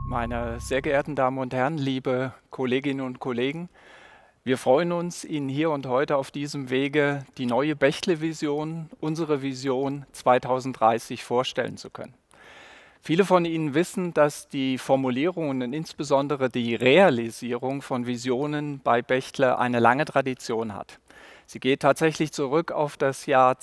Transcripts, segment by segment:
Meine sehr geehrten Damen und Herren, liebe Kolleginnen und Kollegen, wir freuen uns, Ihnen hier und heute auf diesem Wege die neue Bechtle-Vision, unsere Vision 2030 vorstellen zu können. Viele von Ihnen wissen, dass die Formulierung und insbesondere die Realisierung von Visionen bei Bechtle eine lange Tradition hat. Sie geht tatsächlich zurück auf das Jahr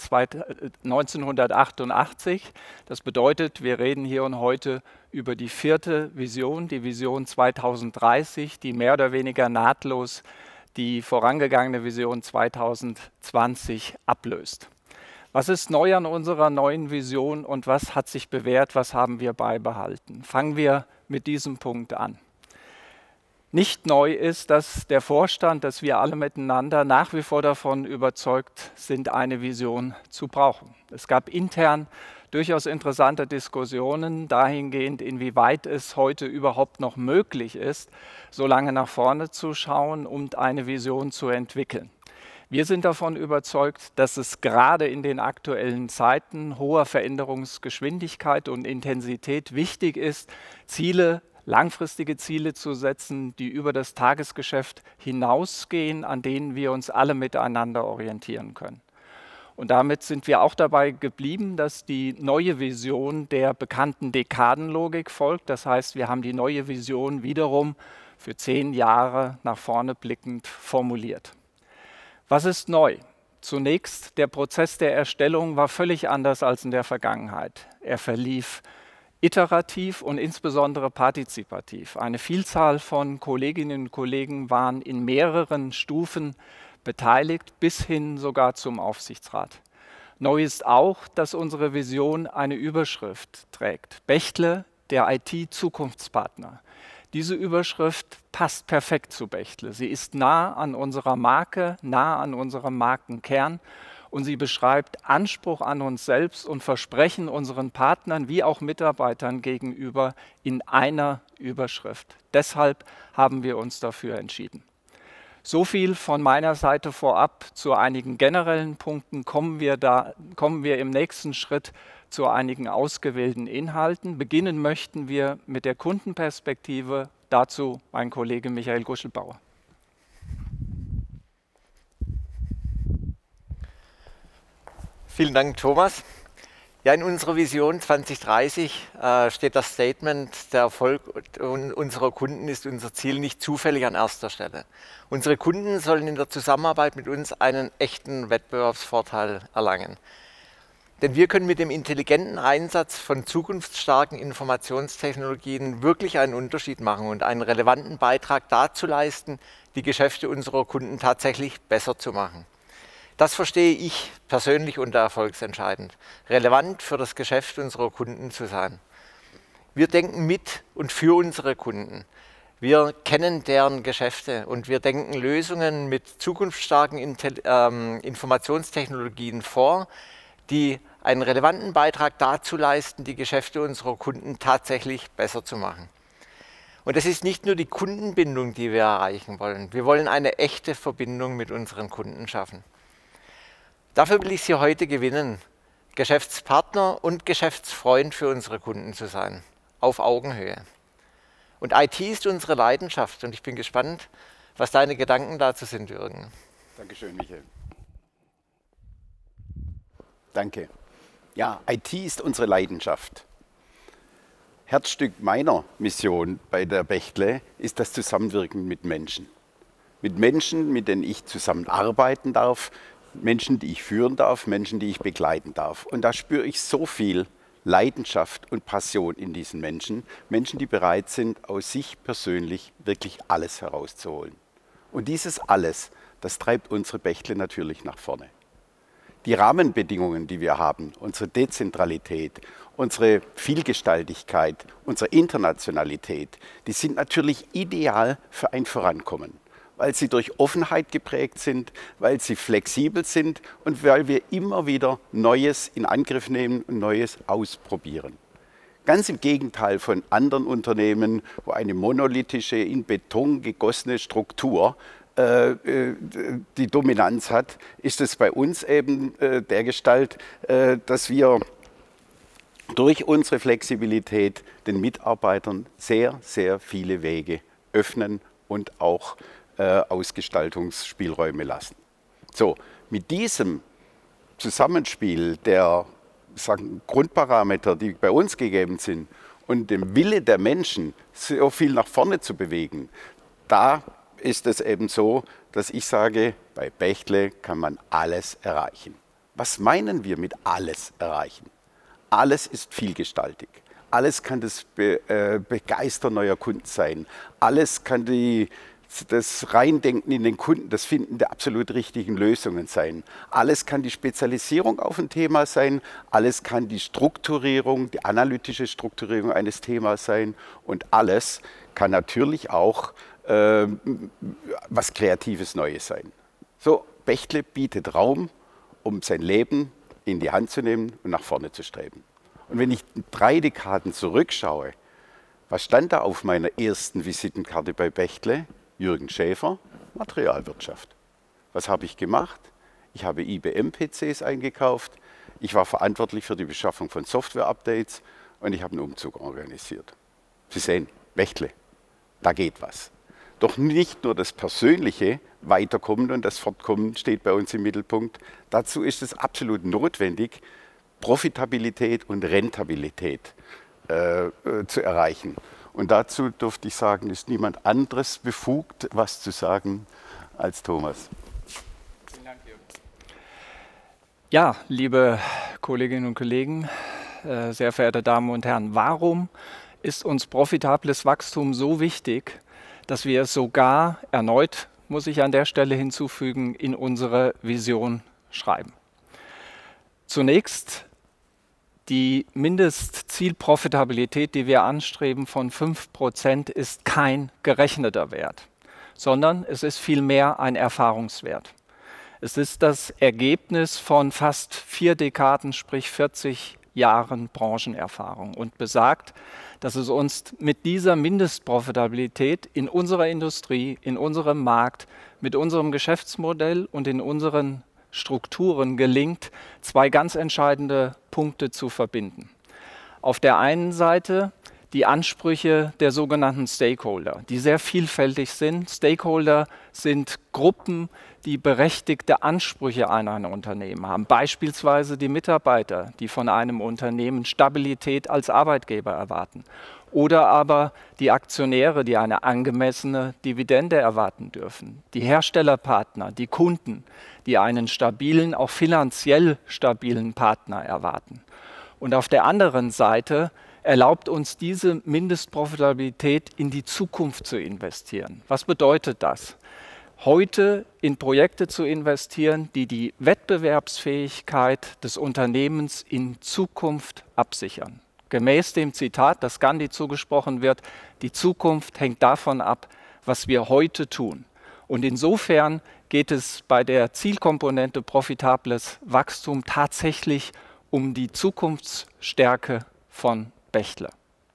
1988. Das bedeutet, wir reden hier und heute über die vierte Vision, die Vision 2030, die mehr oder weniger nahtlos die vorangegangene Vision 2020 ablöst. Was ist neu an unserer neuen Vision und was hat sich bewährt, was haben wir beibehalten? Fangen wir mit diesem Punkt an. Nicht neu ist, dass der Vorstand, dass wir alle miteinander nach wie vor davon überzeugt sind, eine Vision zu brauchen. Es gab intern durchaus interessante Diskussionen dahingehend, inwieweit es heute überhaupt noch möglich ist, so lange nach vorne zu schauen und eine Vision zu entwickeln. Wir sind davon überzeugt, dass es gerade in den aktuellen Zeiten hoher Veränderungsgeschwindigkeit und Intensität wichtig ist, langfristige Ziele zu setzen, die über das Tagesgeschäft hinausgehen, an denen wir uns alle miteinander orientieren können. Und damit sind wir auch dabei geblieben, dass die neue Vision der bekannten Dekadenlogik folgt. Das heißt, wir haben die neue Vision wiederum für 10 Jahre nach vorne blickend formuliert. Was ist neu? Zunächst, der Prozess der Erstellung war völlig anders als in der Vergangenheit. Er verlief iterativ und insbesondere partizipativ. Eine Vielzahl von Kolleginnen und Kollegen waren in mehreren Stufen beteiligt, bis hin sogar zum Aufsichtsrat. Neu ist auch, dass unsere Vision eine Überschrift trägt. Bechtle, der IT-Zukunftspartner. Diese Überschrift passt perfekt zu Bechtle. Sie ist nah an unserer Marke, nah an unserem Markenkern und sie beschreibt Anspruch an uns selbst und Versprechen unseren Partnern wie auch Mitarbeitern gegenüber in einer Überschrift. Deshalb haben wir uns dafür entschieden. So viel von meiner Seite vorab zu einigen generellen Punkten. Kommen wir im nächsten Schritt zu einigen ausgewählten Inhalten. Beginnen möchten wir mit der Kundenperspektive. Dazu mein Kollege Michael Guschelbauer. Vielen Dank, Thomas. Ja, in unserer Vision 2030 steht das Statement, der Erfolg unserer Kunden ist unser Ziel nicht zufällig an erster Stelle. Unsere Kunden sollen in der Zusammenarbeit mit uns einen echten Wettbewerbsvorteil erlangen. Denn wir können mit dem intelligenten Einsatz von zukunftsstarken Informationstechnologien wirklich einen Unterschied machen und einen relevanten Beitrag dazu leisten, die Geschäfte unserer Kunden tatsächlich besser zu machen. Das verstehe ich persönlich unter erfolgsentscheidend, relevant für das Geschäft unserer Kunden zu sein. Wir denken mit und für unsere Kunden. Wir kennen deren Geschäfte und wir denken Lösungen mit zukunftsstarken Informationstechnologien vor, die einen relevanten Beitrag dazu leisten, die Geschäfte unserer Kunden tatsächlich besser zu machen. Und es ist nicht nur die Kundenbindung, die wir erreichen wollen. Wir wollen eine echte Verbindung mit unseren Kunden schaffen. Dafür will ich Sie heute gewinnen, Geschäftspartner und Geschäftsfreund für unsere Kunden zu sein, auf Augenhöhe. Und IT ist unsere Leidenschaft und ich bin gespannt, was deine Gedanken dazu sind, Jürgen. Dankeschön, Michael. Danke. Ja, IT ist unsere Leidenschaft. Herzstück meiner Mission bei der Bechtle ist das Zusammenwirken mit Menschen. Mit Menschen, mit denen ich zusammenarbeiten darf, Menschen, die ich führen darf, Menschen, die ich begleiten darf. Und da spüre ich so viel Leidenschaft und Passion in diesen Menschen. Menschen, die bereit sind, aus sich persönlich wirklich alles herauszuholen. Und dieses alles, das treibt unsere Bechtle natürlich nach vorne. Die Rahmenbedingungen, die wir haben, unsere Dezentralität, unsere Vielgestaltigkeit, unsere Internationalität, die sind natürlich ideal für ein Vorankommen, weil sie durch Offenheit geprägt sind, weil sie flexibel sind und weil wir immer wieder Neues in Angriff nehmen und Neues ausprobieren. Ganz im Gegenteil von anderen Unternehmen, wo eine monolithische, in Beton gegossene Struktur die Dominanz hat, ist es bei uns eben dergestalt, dass wir durch unsere Flexibilität den Mitarbeitern sehr, sehr viele Wege öffnen und auch Ausgestaltungsspielräume lassen. So, mit diesem Zusammenspiel der Grundparameter, die bei uns gegeben sind, und dem Wille der Menschen, so viel nach vorne zu bewegen, da ist es eben so, dass ich sage, bei Bechtle kann man alles erreichen. Was meinen wir mit alles erreichen? Alles ist vielgestaltig. Alles kann das Begeistern neuer Kunden sein. Alles kann das Reindenken in den Kunden, das Finden der absolut richtigen Lösungen sein. Alles kann die Spezialisierung auf ein Thema sein. Alles kann die Strukturierung, die analytische Strukturierung eines Themas sein. Und alles kann natürlich auch was Kreatives Neues sein. So, Bechtle bietet Raum, um sein Leben in die Hand zu nehmen und nach vorne zu streben. Und wenn ich 3 Dekaden zurückschaue, was stand da auf meiner ersten Visitenkarte bei Bechtle? Jürgen Schäfer, Materialwirtschaft. Was habe ich gemacht? Ich habe IBM-PCs eingekauft, ich war verantwortlich für die Beschaffung von Software-Updates und ich habe einen Umzug organisiert. Sie sehen, Bechtle, da geht was. Doch nicht nur das persönliche Weiterkommen und das Fortkommen steht bei uns im Mittelpunkt. Dazu ist es absolut notwendig, Profitabilität und Rentabilität zu erreichen. Und dazu durfte ich sagen, ist niemand anderes befugt, was zu sagen, als Thomas. Vielen Dank, Jürgen. Ja, liebe Kolleginnen und Kollegen, sehr verehrte Damen und Herren, warum ist uns profitables Wachstum so wichtig, dass wir es sogar erneut, muss ich an der Stelle hinzufügen, in unsere Vision schreiben? Zunächst die Mindestzielprofitabilität, die wir anstreben, von 5% ist kein gerechneter Wert, sondern es ist vielmehr ein Erfahrungswert. Es ist das Ergebnis von fast 4 Dekaden, sprich 40 Jahren Branchenerfahrung und besagt, dass es uns mit dieser Mindestprofitabilität in unserer Industrie, in unserem Markt, mit unserem Geschäftsmodell und in unseren Strukturen gelingt, 2 ganz entscheidende Punkte zu verbinden. Auf der einen Seite die Ansprüche der sogenannten Stakeholder, die sehr vielfältig sind. Stakeholder sind Gruppen, die berechtigte Ansprüche an ein Unternehmen haben. Beispielsweise die Mitarbeiter, die von einem Unternehmen Stabilität als Arbeitgeber erwarten. Oder aber die Aktionäre, die eine angemessene Dividende erwarten dürfen. Die Herstellerpartner, die Kunden, die einen stabilen, auch finanziell stabilen Partner erwarten. Und auf der anderen Seite erlaubt uns diese Mindestprofitabilität in die Zukunft zu investieren. Was bedeutet das? Heute in Projekte zu investieren, die die Wettbewerbsfähigkeit des Unternehmens in Zukunft absichern. Gemäß dem Zitat, das Gandhi zugesprochen wird, die Zukunft hängt davon ab, was wir heute tun. Und insofern geht es bei der Zielkomponente profitables Wachstum tatsächlich um die Zukunftsstärke von Bechtle.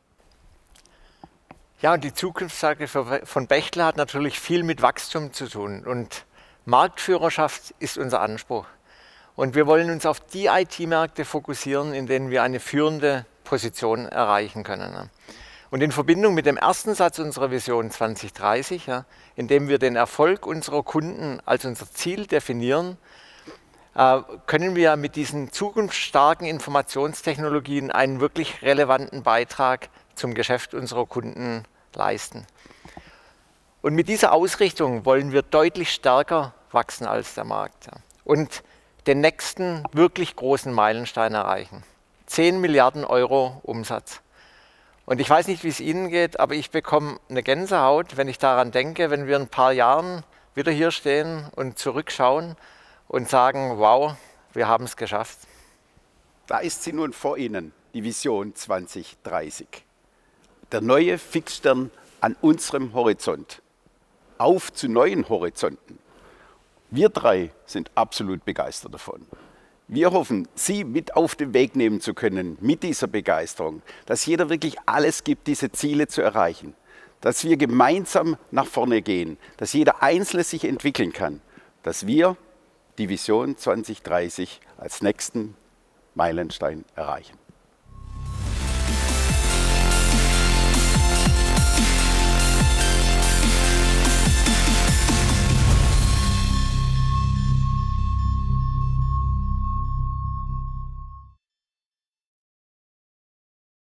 Ja, und die Zukunftsstärke von Bechtle hat natürlich viel mit Wachstum zu tun. Und Marktführerschaft ist unser Anspruch. Und wir wollen uns auf die IT-Märkte fokussieren, in denen wir eine führende Position erreichen können. Und in Verbindung mit dem ersten Satz unserer Vision 2030, in dem wir den Erfolg unserer Kunden als unser Ziel definieren, können wir mit diesen zukunftsstarken Informationstechnologien einen wirklich relevanten Beitrag zum Geschäft unserer Kunden leisten. Und mit dieser Ausrichtung wollen wir deutlich stärker wachsen als der Markt und den nächsten wirklich großen Meilenstein erreichen. 10 Milliarden Euro Umsatz. Und ich weiß nicht, wie es Ihnen geht, aber ich bekomme eine Gänsehaut, wenn ich daran denke, wenn wir in ein paar Jahren wieder hier stehen und zurückschauen und sagen, wow, wir haben es geschafft. Da ist sie nun vor Ihnen, die Vision 2030. Der neue Fixstern an unserem Horizont. Auf zu neuen Horizonten. Wir 3 sind absolut begeistert davon. Wir hoffen, Sie mit auf den Weg nehmen zu können, mit dieser Begeisterung, dass jeder wirklich alles gibt, diese Ziele zu erreichen, dass wir gemeinsam nach vorne gehen, dass jeder Einzelne sich entwickeln kann, dass wir die Vision 2030 als nächsten Meilenstein erreichen.